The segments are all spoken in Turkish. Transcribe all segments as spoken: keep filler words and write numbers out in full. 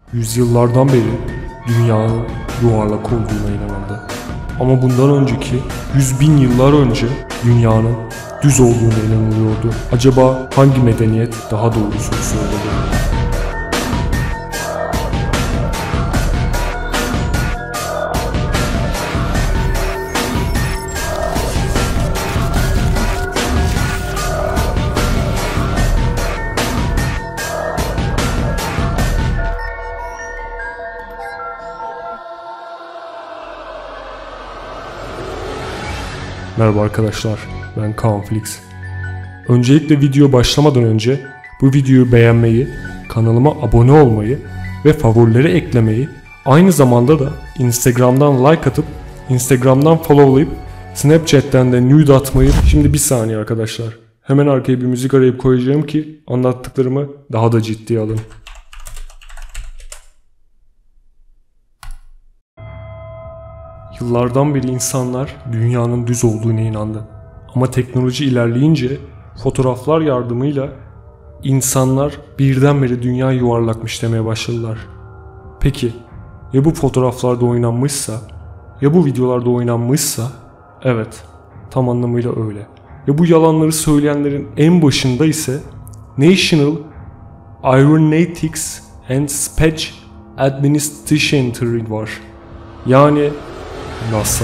Yüzyıllardan beri dünyanın yuvarlak olduğuna inanıldı. Ama bundan önceki yüz bin yıllar önce dünyanın düz olduğuna inanılıyordu. Acaba hangi medeniyet daha doğru soru söyledi? Merhaba arkadaşlar, ben Kaan Flix. Öncelikle video başlamadan önce bu videoyu beğenmeyi, kanalıma abone olmayı ve favorilere eklemeyi, aynı zamanda da Instagram'dan like atıp, Instagram'dan followlayıp, Snapchat'ten de nude atmayı... Şimdi bir saniye arkadaşlar, hemen arkaya bir müzik arayıp koyacağım ki anlattıklarımı daha da ciddiye alın. Yıllardan beri insanlar dünyanın düz olduğuna inandı. Ama teknoloji ilerleyince fotoğraflar yardımıyla insanlar birdenbire dünya yuvarlakmış demeye başladılar. Peki ya bu fotoğraflarda oynanmışsa, ya bu videolarda oynanmışsa? Evet, tam anlamıyla öyle. Ve bu yalanları söyleyenlerin en başında ise National Aeronautics and Space Administration var. Yani NASA.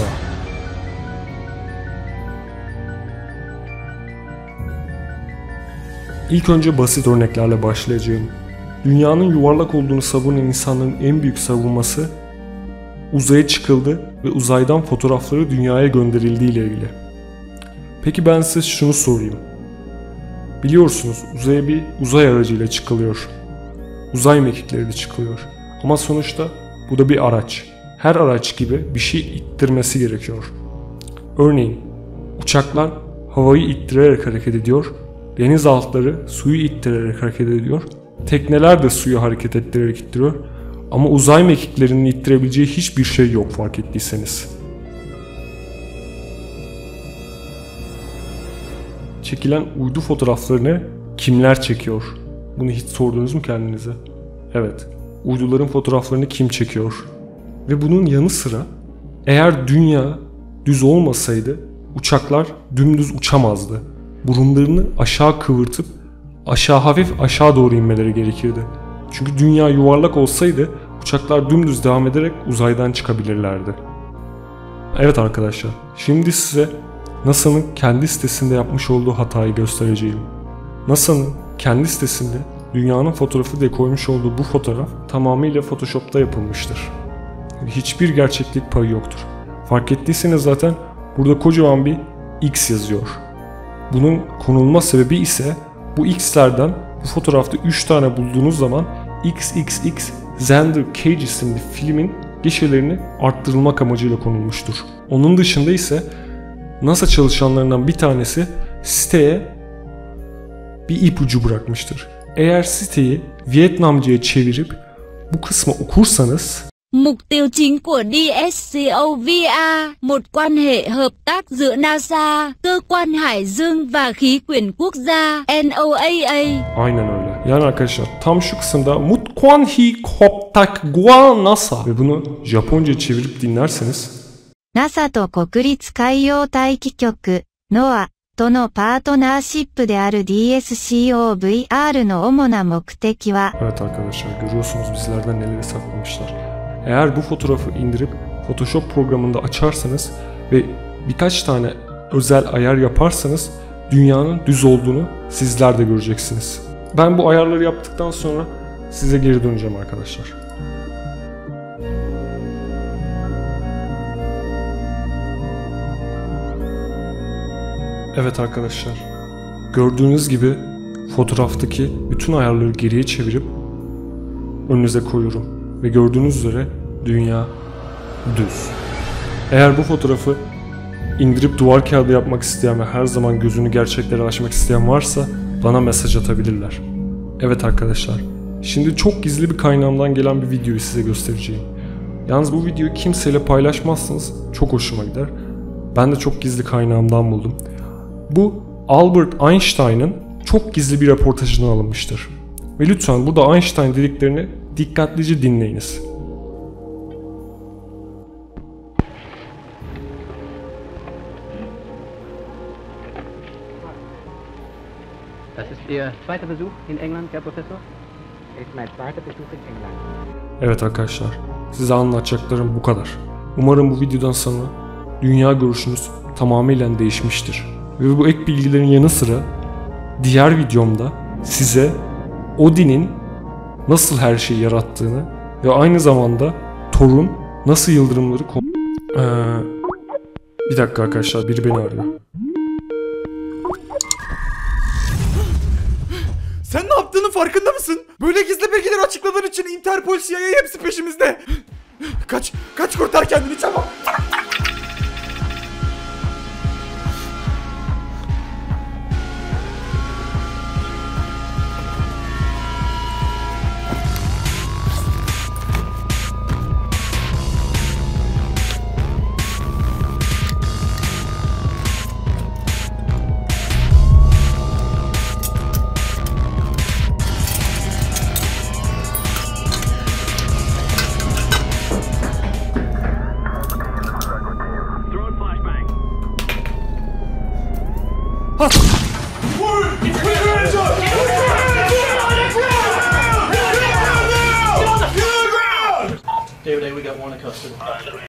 İlk önce basit örneklerle başlayacağım. Dünyanın yuvarlak olduğunu savunan insanların en büyük savunması uzaya çıkıldı ve uzaydan fotoğrafları dünyaya gönderildiği ile ilgili. Peki ben size şunu sorayım. Biliyorsunuz uzaya bir uzay aracıyla çıkılıyor. Uzay mekikleri de çıkılıyor. Ama sonuçta bu da bir araç. Her araç gibi bir şey ittirmesi gerekiyor. Örneğin uçaklar havayı ittirerek hareket ediyor, denizaltıları suyu ittirerek hareket ediyor, tekneler de suyu hareket ettirerek ittiriyor ama uzay mekiklerinin ittirebileceği hiçbir şey yok fark ettiyseniz. Çekilen uydu fotoğraflarını kimler çekiyor? Bunu hiç sordunuz mu kendinize? Evet, uyduların fotoğraflarını kim çekiyor? Ve bunun yanı sıra eğer dünya düz olmasaydı uçaklar dümdüz uçamazdı. Burunlarını aşağı kıvırtıp aşağı hafif aşağı doğru inmeleri gerekirdi. Çünkü dünya yuvarlak olsaydı uçaklar dümdüz devam ederek uzaydan çıkabilirlerdi. Evet arkadaşlar, şimdi size NASA'nın kendi sitesinde yapmış olduğu hatayı göstereceğim. NASA'nın kendi sitesinde dünyanın fotoğrafı diye koymuş olduğu bu fotoğraf tamamıyla Photoshop'ta yapılmıştır. Hiçbir gerçeklik payı yoktur. Fark ettiyseniz zaten burada kocaman bir X yazıyor. Bunun konulma sebebi ise bu X'lerden bu fotoğrafta üç tane bulduğunuz zaman X X X Xander Cage isimli filmin gişelerini arttırılmak amacıyla konulmuştur. Onun dışında ise NASA çalışanlarından bir tanesi siteye bir ipucu bırakmıştır. Eğer siteyi Vietnamca'ya çevirip bu kısmı okursanız Mục tiêu chính của đê ét xê o vê a, một quan hệ hợp tác giữa NASA, Cơ quan Hải dương và Khí quyển Quốc gia N O A A. Aynen öyle. Yani arkadaşlar tam şu kısımda Mutkuan Hi Koptak Gua NASA ve bunu Japonca çevirip dinlerseniz NASA と国立海洋大気局 ノア とのパートナーシップである ディーエスシーオーブイアール の主な目的は... Evet arkadaşlar görüyorsunuz bizlerden neleri saklamışlar. Eğer bu fotoğrafı indirip Photoshop programında açarsanız ve birkaç tane özel ayar yaparsanız dünyanın düz olduğunu sizler de göreceksiniz. Ben bu ayarları yaptıktan sonra size geri döneceğim arkadaşlar. Evet arkadaşlar, gördüğünüz gibi fotoğraftaki bütün ayarları geriye çevirip önünüze koyuyorum ve gördüğünüz üzere dünya düz. Eğer bu fotoğrafı indirip duvar kağıdı yapmak isteyen ve her zaman gözünü gerçeklere açmak isteyen varsa bana mesaj atabilirler. Evet arkadaşlar, şimdi çok gizli bir kaynağımdan gelen bir videoyu size göstereceğim. Yalnız bu videoyu kimseyle paylaşmazsanız çok hoşuma gider. Ben de çok gizli kaynağımdan buldum. Bu Albert Einstein'ın çok gizli bir röportajından alınmıştır. Ve lütfen burada Einstein dediklerini Dikkatlice dinleyiniz. Das ist Ihr zweiter Besuch in England, Herr Professor? Ist mein zweiter Besuch in England. Evet arkadaşlar, size anlatacaklarım bu kadar. Umarım bu videodan sonra dünya görüşünüz tamamıyla değişmiştir. Ve bu ek bilgilerin yanı sıra diğer videomda size Odin'in nasıl her şeyi yarattığını ve aynı zamanda Thor'un nasıl yıldırımları kon... Ee, bir dakika arkadaşlar, biri beni arıyor. Sen ne yaptığının farkında mısın? Böyle gizli bilgileri açıkladığın için Interpol, C I A hepsi peşimizde. Kaç, kaç kurtar kendini çabuk. David A., we got one in custody.